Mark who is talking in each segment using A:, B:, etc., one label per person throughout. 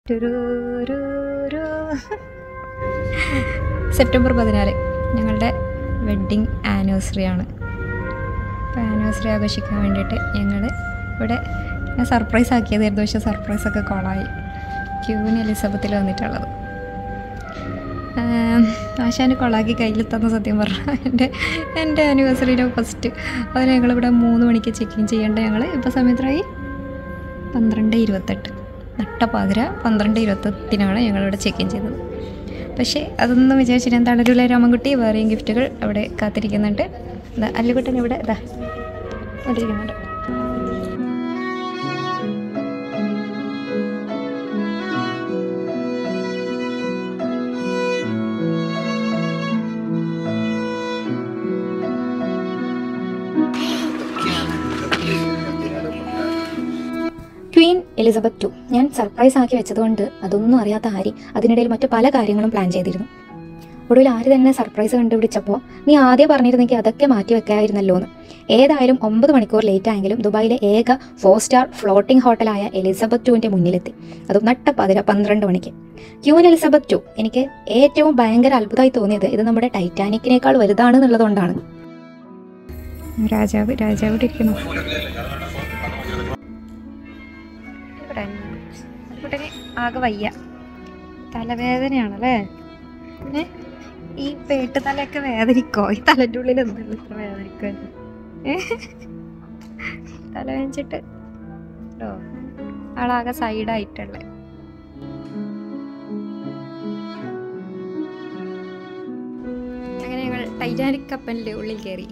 A: September 14 ഞങ്ങളുടെ wedding anniversary ആണ്. അപ്പോൾ ആനിവേഴ്സറി ആഘോഷിക്കാൻ വേണ്ടിയിട്ട് ഞങ്ങൾ ഇവിടെ ഞാൻ സർപ്രൈസ് ആക്കിയതായിരുന്നു. പക്ഷേ സർപ്രൈസൊക്കെ കോളായി. ക്യൂവിൻ എലിസബത്തിൽ വന്നിട്ടുള്ളത് ആശാന് കൊളാക്കി കയ്യിൽ തന്ന സത്യം പറഞ്ഞാൽ എൻ്റെ ആനിവേഴ്സറിയുടെ ഫസ്റ്റ്. അതിന് ഞങ്ങളിവിടെ 3 മണിക്ക് ചെക്കിങ് ചെയ്യേണ്ട. ഞങ്ങൾ ഇപ്പോൾ സമയത്തായി 12:28 നട്ടപ്പാതിര 12:28 ഞങ്ങളിവിടെ ചെക്കിൻ ചെയ്തത്. പക്ഷേ അതൊന്നും വിചാരിച്ചിട്ട് ഞാൻ തളരൂല രാമൻകുട്ടി വേറെയും ഗിഫ്റ്റുകൾ അവിടെ കാത്തിരിക്കുന്നുണ്ട്. ഇതാ അല്ലുകുട്ടൻ ഇവിടെ ഇതാ കൊണ്ടിരിക്കുന്നുണ്ട്. ക്വീൻ എലിസബത്ത് II ഞാൻ സർപ്രൈസ് ആക്കി വെച്ചതുകൊണ്ട് അതൊന്നും അറിയാത്ത ആരി അതിനിടയിൽ മറ്റു പല കാര്യങ്ങളും പ്ലാൻ ചെയ്തിരുന്നു. ഒടുവിൽ ആര് തന്നെ സർപ്രൈസ് കണ്ടുപിടിച്ചപ്പോൾ നീ ആദ്യം പറഞ്ഞിരുന്നെങ്കിൽ അതൊക്കെ മാറ്റി വെക്കായിരുന്നല്ലോ എന്ന്. ഏതായാലും 9 മണിക്കൂർ ലേറ്റ് ആയെങ്കിലും ദുബായിലെ ഏക 4 സ്റ്റാർ ഫ്ലോട്ടിംഗ് ഹോട്ടലായ എലിസബത്ത് IIൻ്റെ മുന്നിലെത്തി. അതും നട്ടപ്പാതിര 12 മണിക്ക്. ക്വീൻ എലിസബത്ത് II എനിക്ക് ഏറ്റവും ഭയങ്കര അത്ഭുതമായി തോന്നിയത് ഇത് നമ്മുടെ ടൈറ്റാനിക്കിനേക്കാൾ വലുതാണെന്നുള്ളതുകൊണ്ടാണ്. രാജാവ് ഇരിക്കുന്നു. ആകെ വയ്യ, തലവേദനയാണല്ലേ. ഈ പേട്ട് തലയൊക്കെ വേദനിക്കോ? ഈ തലൻ്റെ ഉള്ളിൽ എന്തല്ലോ ഇത്ര വേദനിക്കാൻ തല വേദനിച്ചിട്ട് ആളാകെ സൈഡായിട്ടുള്ള. അങ്ങനെ ഞങ്ങൾ ടൈറ്റാനിക് കപ്പലിൻ്റെ ഉള്ളിൽ കയറി.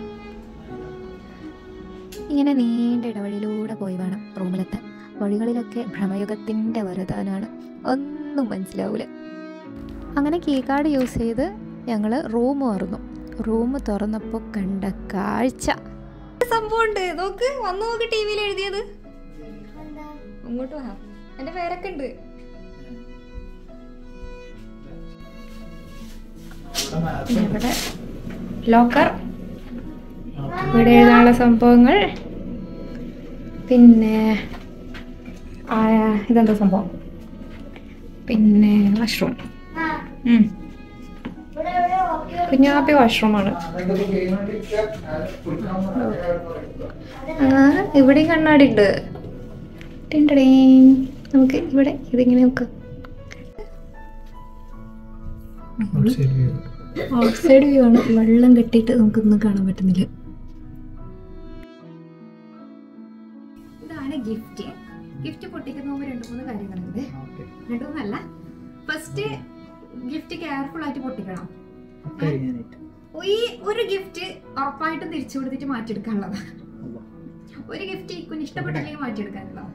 A: ഇങ്ങനെ നീണ്ട ഇടവഴിയിലൂടെ പോയി വേണം റൂമിലെത്താൻ. വഴികളിലൊക്കെ ഭ്രമയുഗത്തിൻ്റെ വരദാനാണ്, ഒന്നും മനസ്സിലാവൂല. അങ്ങനെ കീ കാർഡ് യൂസ് ചെയ്ത് ഞങ്ങൾ റൂം തുറന്നു. റൂം തുറന്നപ്പോൾ കണ്ട കാഴ്ച സംഭവമുണ്ട്. നോക്ക്, വന്നു നോക്ക്, ടി വിയിൽ എഴുതിയത്. അങ്ങോട്ട് വാ, എൻ്റെ പേരൊക്കെ ഉണ്ട്. ഇവിടെ ലോക്കർ, ഇവിടെ എഴുതാനുള്ള സംഭവങ്ങൾ. പിന്നെ ഇതെന്താ സംഭവം? പിന്നെ വാഷ്റൂം, കുഞ്ഞാപ്പി വാഷ്റൂമാണ്. ഇവിടെയും കണ്ണാടി ഉണ്ട്. നമുക്ക് ഇവിടെ ഇതിങ്ങനെ നോക്കാം. ഔട്ട്സൈഡ് വ്യൂ ആണ്. വെള്ളം കെട്ടിയിട്ട് നമുക്കൊന്നും കാണാൻ പറ്റുന്നില്ല. ഇതാണ് ഗിഫ്റ്റ് പൊട്ടിക്കുന്ന 2-3 കാര്യങ്ങളുണ്ട്. 2-3 ഫസ്റ്റ് ഗിഫ്റ്റ് കെയർഫുൾ ആയിട്ട് പൊട്ടിക്കണം. ഈ ഒരു ഗിഫ്റ്റ് ഉറപ്പായിട്ടും തിരിച്ചു കൊടുത്തിട്ട് മാറ്റിയെടുക്കാനുള്ളതാണ്. ഒരു ഗിഫ്റ്റ് ഇക്കുന് ഇഷ്ടപ്പെട്ടില്ലെങ്കിൽ മാറ്റിയെടുക്കാനുള്ളതാണ്.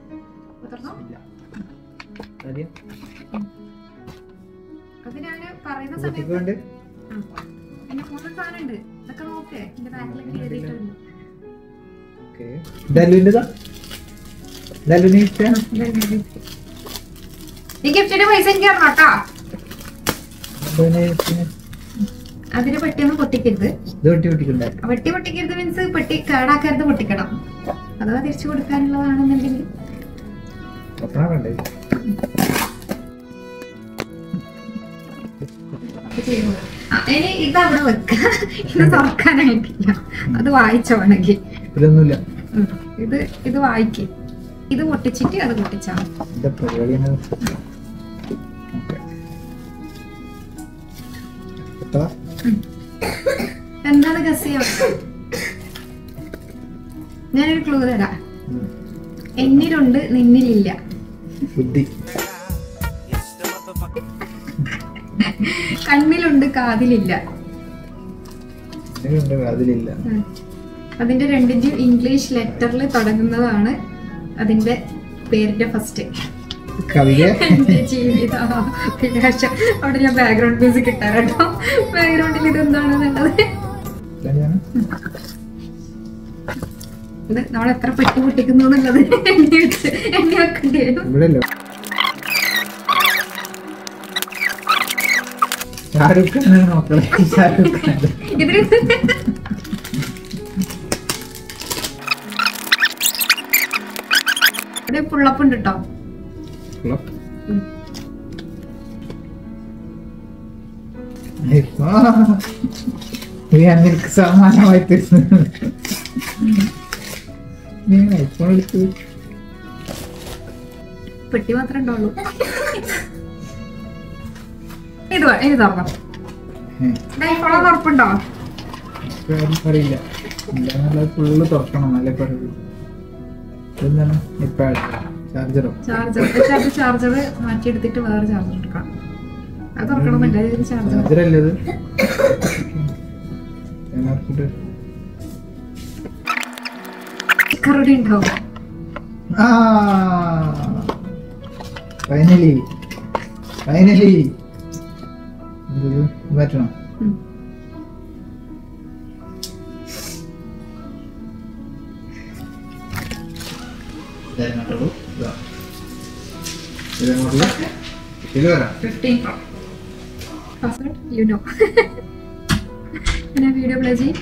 A: അതിനവന് പറയുന്ന സമയത്ത് പിന്നെ 3 സാധനം ഉണ്ട്. ഇതൊക്കെ നോക്കേ, എന്റെ ബാക്കിലൊക്കെ എഴുതിയിട്ടുണ്ട്. ഈ ഗിഫ്റ്റിന്റെ പൈസ എനിക്ക് തരണോട്ടാ. അതിന് പെട്ടിയൊന്നും പൊട്ടിക്കരുത്. വെട്ടി പൊട്ടിക്കരുത് മീൻസ് പെട്ടി കേടാക്കരുത്, പൊട്ടിക്കണം. അഥവാ തിരിച്ചു കൊടുക്കാനുള്ളതാണെന്നുണ്ടെങ്കിൽ ഇനി ഇതവിടെ വെക്ക. ഇത് തുറക്കാനായിട്ടില്ല, അത് വായിച്ചോണെങ്കിൽ. ഇത് വായിക്കേ, ഇത് പൊട്ടിച്ചിട്ട് അത് പൊട്ടിച്ചാ. എന്താണ് ഗസ് ചെയ്യാ? ഞാനൊരു ക്ലൂ തരാം. എന്നിലുണ്ട്, നിന്നിലില്ല. കണ്ണിലുണ്ട്, കാതിലില്ല. അതിന്റെ 2 ഇംഗ്ലീഷ് ലെറ്ററിൽ തുടങ്ങുന്നതാണ് അതിന്റെ പേരിന്റെ ഫസ്റ്റ്. ജീവിത അഭിലാഷം. അവിടെ ഞാൻ ബാക്ക്ഗ്രൗണ്ട് മ്യൂസിക് ഇട്ടാ കേട്ടോ. ബാക്ക്ഗ്രൗണ്ടിൽ ഇതെന്താണെന്നുള്ളത് ഇത് നമ്മൾ എത്ര പെട്ടി പൊട്ടിക്കുന്നു എന്നുള്ളത് എണ്ണി വെക്കേണ്ടി വരും. ഇതിന് ഇവിടെ പുള്ളപ്പ് ഉണ്ട് കേട്ടോ.
B: നിനക്ക് സമാനമായി തരുന്നു. ഐഫോൺ എടുത്ത്
C: പെട്ടി മാത്രമേ ഉണ്ടാവുള്ളൂ. ഇത് തുറക്കാം. ഉറപ്പുണ്ടോ?
B: അറിയില്ല. ഫുള്ള് തുറക്കണം നല്ല പറയൂ. എന്താണ് ചാർജറോ?
C: ചാർജർ മാറ്റിയെടുത്തിട്ട് വേറെ ചാർജർ എടുക്കണം. അത് തുറക്കണമെന്നില്ല.
B: ചാർജറല്ലേ ഇത്?
C: സ്റ്റിക്കറുടെ ഉണ്ടാവും.
B: ഫൈനലി മാറ്റണം.
C: വീഡിയോ പ്ലേ ചെയ്യും.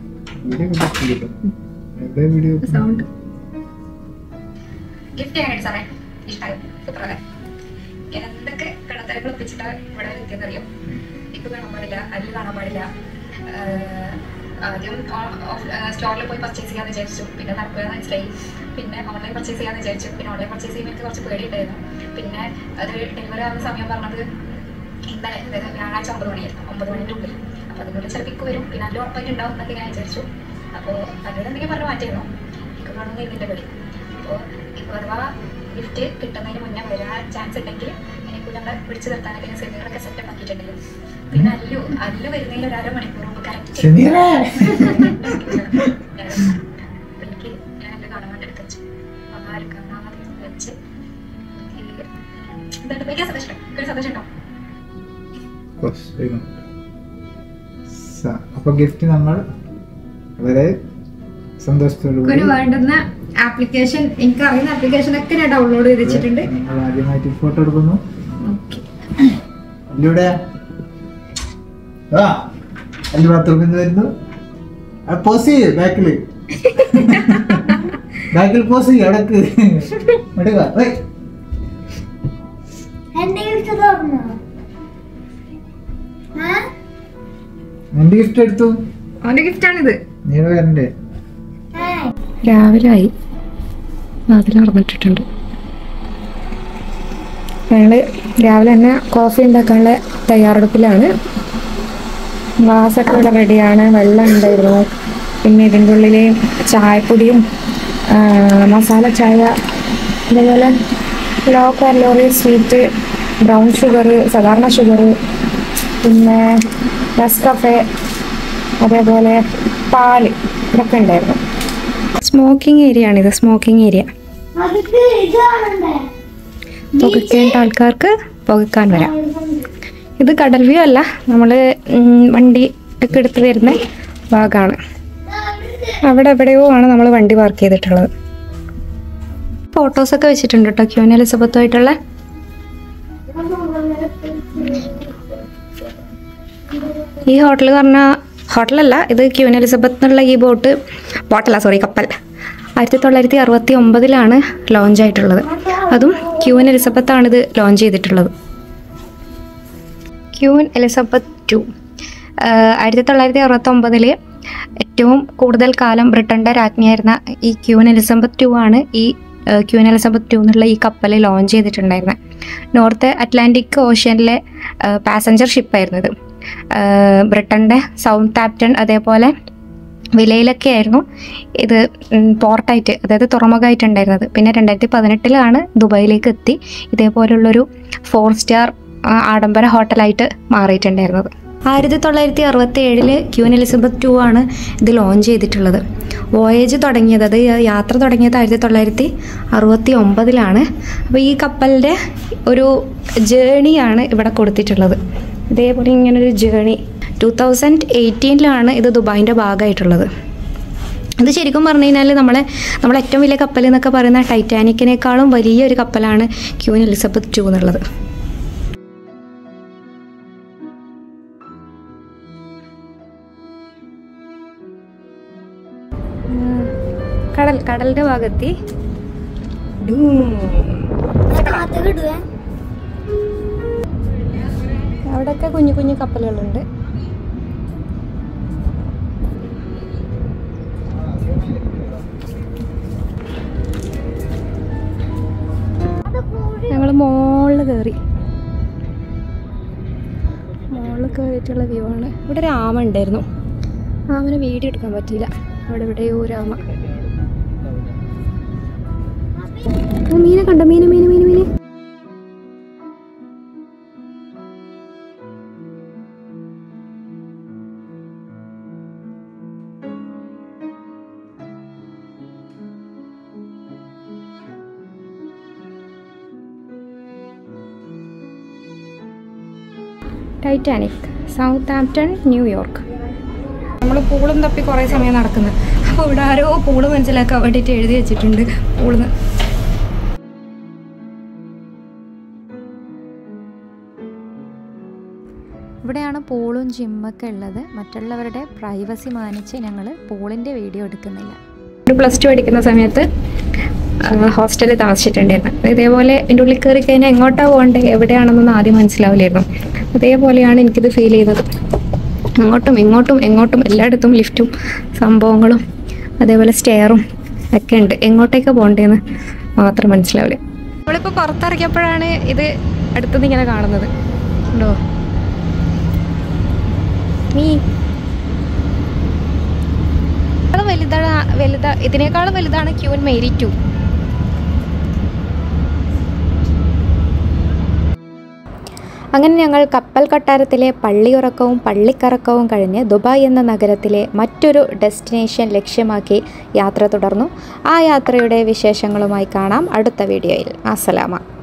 C: സൗണ്ട് ഗിഫ്റ്റ് ചെയ്യാനായിട്ട് സാറേ ഇഷ്ടമായി. സൂപ്പറല്ലേ? എന്തൊക്കെ കടത്തരങ്ങൾ ഒപ്പിച്ചിട്ടാ ഇവിടെ എത്തിയെന്നറിയോ? ഇപ്പൊ കാണാൻ പാടില്ല, അല്ല് കാണാൻ പാടില്ല. ആദ്യം സ്റ്റോറിൽ പോയി പർച്ചേസ് ചെയ്യാന്ന് വിചാരിച്ചു. പിന്നെ നടക്കുക മനസ്സിലായി. പിന്നെ ഓൺലൈൻ പർച്ചേസ് ചെയ്യാന്ന് വിചാരിച്ചു. പിന്നെ ഓൺലൈൻ പർച്ചേസ് ചെയ്യുമ്പോൾ എനിക്ക് കുറച്ച് പേടിയുണ്ടായിരുന്നു. പിന്നെ അത് ഡെലിവറി ആവുന്ന സമയം പറഞ്ഞത് ഇന്നലെ, അതായത് വ്യാഴാഴ്ച 9 മണിയായിരുന്നു. 9 മണിൻ്റെ ഉള്ളിൽ. അപ്പോൾ അതിനുള്ളിൽ ചിലപ്പോൾ വരും. പിന്നെ അതിൽ ഉറപ്പായിട്ട് ഉണ്ടാവും എന്നൊക്കെ ഞാൻ വിചാരിച്ചു. അപ്പോൾ അതിൽ എന്തെങ്കിലും പറഞ്ഞ് മാറ്റിയിരുന്നു. എനിക്ക് കാണുന്ന ഇതിൻ്റെ പേടി. അപ്പോൾ ഇപ്പോൾ അഥവാ ഗിഫ്റ്റ് കിട്ടുന്നതിന് മുന്നേ വരാൻ ചാൻസ് ഉണ്ടെങ്കിൽ എനിക്ക് ഞങ്ങൾ പിടിച്ചു നിർത്താനൊക്കെ സെമികളൊക്കെ സെറ്റപ്പ് ആക്കിയിട്ടുണ്ടെങ്കിൽ പിന്നെ അല്ലു വരുന്നതിൽ ഒരു അരമണിക്കൂർ മുമ്പ് കറക്റ്റ് എനിക്ക് ഞാൻ എൻ്റെ കാണാൻ വേണ്ടി എടുത്ത് വെച്ചു. അപ്പോൾ ആരും കാണാതെ വെച്ച് എന്തായിട്ട് ഭയങ്കര സന്തോഷം. ഒരു സന്തോഷം ഉണ്ടോ?
B: അപ്പൊ ഗിഫ്റ്റ് നമ്മൾ വളരെ സന്തോഷത്തോടുകൂടി
C: വേണ്ടുന്ന ആപ്ലിക്കേഷൻ, എനിക്ക് അറിയുന്ന ആപ്ലിക്കേഷൻ ഒക്കെ ഞാൻ ഡൗൺലോഡ് ചെയ്ത് വെച്ചിട്ടുണ്ട്.
B: ആദ്യമായിട്ട് ഫോട്ടോ എടുക്കുന്നു. അല്ലൂടെ അല്ല ബാത്റൂമിൽ നിന്ന് വരുന്നു. പോസ് ചെയ്യ്. ബാക്കിൽ പോസ് ചെയ്യ്. അവിടക്ക് എന്റെ ഗിഫ്റ്റ് എടുത്തു.
C: അവന്റെ ഗിഫ്റ്റ് ആണിത്.
B: നീ വരണ്ടേ?
C: രാവിലെ ആയി, അതിൽ നടന്നിട്ടുണ്ട്. ഞങ്ങള് രാവിലെ തന്നെ കോഫി ഉണ്ടാക്കാനുള്ള തയ്യാറെടുപ്പിലാണ്. ഗ്ലാസ്സൊക്കെ ഇവിടെ റെഡിയാണ്. വെള്ളം ഉണ്ടായിരുന്നു. പിന്നെ ഇതിൻ്റെ ഉള്ളിൽ ചായപ്പൊടിയും മസാല ചായ, അതേപോലെ low calorie sweet, brown sugar, സാധാരണ ഷുഗർ, പിന്നെ നെസ്കഫെ, അതേപോലെ പാല്, ഇതൊക്കെ ഉണ്ടായിരുന്നു. സ്മോക്കിംഗ് ഏരിയ ആണിത്. സ്മോക്കിംഗ് ഏരിയ പുകയ്ക്കേണ്ട ആൾക്കാർക്ക് പുകക്കാൻ വരാം. ഇത് കടൽ വ്യൂ അല്ല, നമ്മൾ വണ്ടി ഒക്കെ എടുത്ത് വരുന്ന ഭാഗമാണ്. അവിടെ എവിടെയോ ആണ് നമ്മൾ വണ്ടി പാർക്ക് ചെയ്തിട്ടുള്ളത്. ഫോട്ടോസൊക്കെ വെച്ചിട്ടുണ്ട് കേട്ടോ ക്യൂൻ എലിസബത്തുമായിട്ടുള്ള. ഈ ഹോട്ടൽ പറഞ്ഞാൽ ഹോട്ടലല്ല, ഇത് ക്യൂൻ എലിസബത്ത് എന്നുള്ള ഈ കപ്പൽ 1969 ലോഞ്ച് ആയിട്ടുള്ളത്. അതും ക്യൂൻ എലിസബത്താണ് ഇത് ലോഞ്ച് ചെയ്തിട്ടുള്ളത്. ക്യൂൻ എലിസബത്ത് 2 1969 ഏറ്റവും കൂടുതൽ കാലം ബ്രിട്ടൻ്റെ രാജ്ഞിയായിരുന്ന ഈ ക്യൂൻ എലിസബത്ത് 2 ആണ് ഈ ക്യൂൻ എലിസബത്ത് 2 എന്നുള്ള ഈ കപ്പൽ ലോഞ്ച് ചെയ്തിട്ടുണ്ടായിരുന്നത്. നോർത്ത് അറ്റ്ലാന്റിക് ഓഷ്യനിലെ പാസഞ്ചർ ഷിപ്പായിരുന്നു ഇത്. ബ്രിട്ടൻ്റെ സൗത്ത് ആപ്റ്റൺ അതേപോലെ വിലയിലൊക്കെ ആയിരുന്നു ഇത് പോർട്ടായിട്ട്, അതായത് തുറമുഖമായിട്ടുണ്ടായിരുന്നത്. പിന്നെ 2018 ദുബായിലേക്ക് എത്തി ഇതേപോലുള്ളൊരു 4 സ്റ്റാർ ആഡംബര ഹോട്ടലായിട്ട് മാറിയിട്ടുണ്ടായിരുന്നത്. 1967 ക്യൂൻ എലിസബത്ത് 2 ആണ് ഇത് ലോഞ്ച് ചെയ്തിട്ടുള്ളത്. വോയേജ് തുടങ്ങിയത്, അത് യാത്ര തുടങ്ങിയത് 1969. അപ്പോൾ ഈ കപ്പലിൻ്റെ ഒരു ജേണിയാണ് ഇവിടെ കൊടുത്തിട്ടുള്ളത്. ഇതേപോലെ ഇങ്ങനൊരു ജേണി 2018 ഇത് ദുബായിൻ്റെ ഭാഗമായിട്ടുള്ളത്. ഇത് ശരിക്കും പറഞ്ഞു കഴിഞ്ഞാൽ നമ്മളെ ഏറ്റവും വലിയ കപ്പൽ എന്നൊക്കെ പറയുന്ന ടൈറ്റാനിക്കിനേക്കാളും വലിയൊരു കപ്പലാണ് ക്യൂൻ എലിസബത്ത് 2 എന്നുള്ളത്. കടലിന്റെ ഭാഗത്തി അവിടെയൊക്കെ കുഞ്ഞു കുഞ്ഞു കപ്പലുകളുണ്ട്. ഞങ്ങൾ മുകളിൽ കയറിയിട്ടുള്ള വ്യൂ ആണ്. ഇവിടെ ഒരു ആമ ഉണ്ടായിരുന്നു. ആമനെ വീഡിയോ എടുക്കാൻ പറ്റിയില്ല. അവിടെ എവിടെയോ ഒരു ആമ. മീനെ കണ്ടോ? മീന്. Titanic, Southampton, New York. നമ്മൾ പൂളും തപ്പി കുറേ സമയം നടക്കുന്നത്. അപ്പോൾ ഇവിടെ ആരോ പൂള് മനസ്സിലാക്കാൻ വേണ്ടിയിട്ട് എഴുതി വെച്ചിട്ടുണ്ട് പൂളിന്ന്. ഇവിടെയാണ് പൂളും ജിമ്മൊക്കെ ഉള്ളത്. മറ്റുള്ളവരുടെ പ്രൈവസി മാനിച്ച് ഞങ്ങൾ പൂളിൻ്റെ വീഡിയോ എടുക്കുന്നില്ല. ഒരു +2 പഠിക്കുന്ന സമയത്ത് ഹോസ്റ്റലിൽ താമസിച്ചിട്ടുണ്ടായിരുന്നു. ഇതേപോലെ എൻ്റെ ഉള്ളിൽ കയറി കഴിഞ്ഞാൽ എങ്ങോട്ടാണ് പോകേണ്ടത്, എവിടെയാണെന്നൊന്നും ആദ്യം മനസ്സിലാവില്ലായിരുന്നു. അതേപോലെയാണ് എനിക്കിത് ഫീൽ ചെയ്തത്. എങ്ങോട്ടും എല്ലായിടത്തും ലിഫ്റ്റും സംഭവങ്ങളും അതേപോലെ സ്റ്റെയറും ഒക്കെ ഉണ്ട്. എങ്ങോട്ടേക്ക് പോകേണ്ടതെന്ന് മാത്രം മനസ്സിലാവില്ല. നമ്മളിപ്പോൾ പുറത്തിറങ്ങിയപ്പോഴാണ് ഇത് അടുത്തുനിന്ന് ഇങ്ങനെ കാണുന്നത്. ഉണ്ടോ ഇതിനേക്കാളും വലുതാണ് ക്യൂൻ മേരി 2. അങ്ങനെ ഞങ്ങൾ കപ്പൽ കൊട്ടാരത്തിലെ പള്ളിയുറക്കവും പള്ളിക്കറക്കവും കഴിഞ്ഞ് ദുബായ് എന്ന നഗരത്തിലെ മറ്റൊരു ഡെസ്റ്റിനേഷൻ ലക്ഷ്യമാക്കി യാത്ര തുടർന്നു. ആ യാത്രയുടെ വിശേഷങ്ങളുമായി കാണാം അടുത്ത വീഡിയോയിൽ. അസ്സലാമ.